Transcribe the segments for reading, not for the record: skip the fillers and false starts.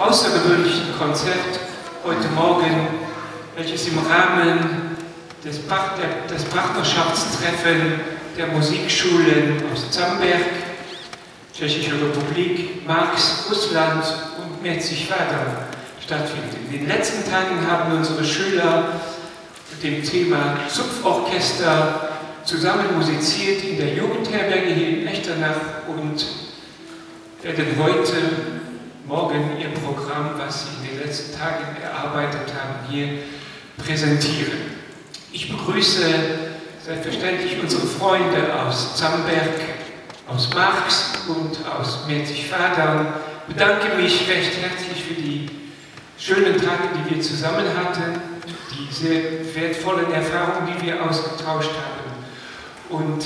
außergewöhnlichen Konzert heute Morgen, welches im Rahmen des Partnerschaftstreffen der Musikschulen aus Zamberg, Tschechische Republik, Marx, Russland und Merzig-Wadern stattfindet. In den letzten Tagen haben unsere Schüler mit dem Thema Zupforchester zusammen musiziert in der Jugendherberge hier in Echternach und werden heute Morgen ihr Programm, was sie in den letzten Tagen erarbeitet haben, hier präsentieren. Ich begrüße selbstverständlich unsere Freunde aus Zamberg, aus Marx und aus Merzig-Wadern, bedanke mich recht herzlich für die schönen Tage, die wir zusammen hatten, die sehr wertvollen Erfahrungen, die wir ausgetauscht haben und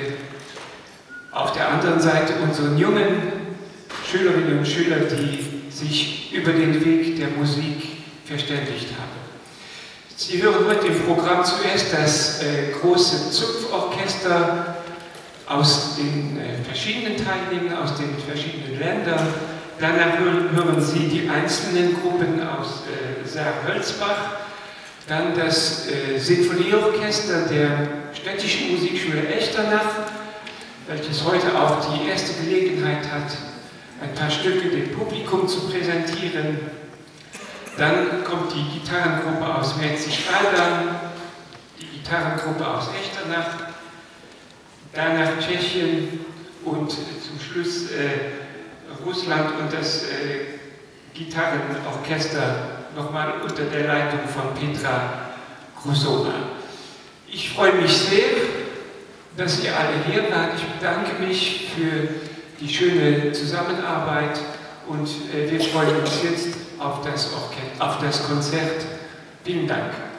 auf der anderen Seite unseren jungen Schülerinnen und Schüler, die sich über den Weg der Musik verständigt haben. Sie hören heute im Programm zuerst das große Zupforchester aus den verschiedenen Teilnehmern, aus den verschiedenen Ländern. Danach hören Sie die einzelnen Gruppen aus Saar-Hölzbach, dann das Sinfonieorchester der Städtischen Musikschule Echternach, welches heute auch die erste Gelegenheit hat, ein paar Stücke dem Publikum zu präsentieren. Dann kommt die Gitarrengruppe aus Merzig-Wadern, die Gitarrengruppe aus Echternach, danach Tschechien und zum Schluss Russland und das Gitarrenorchester nochmal unter der Leitung von Petra Grusova. Ich freue mich sehr, dass ihr alle hier wart. Ich bedanke mich für die schöne Zusammenarbeit und wir freuen uns jetzt auf das Konzert. Vielen Dank.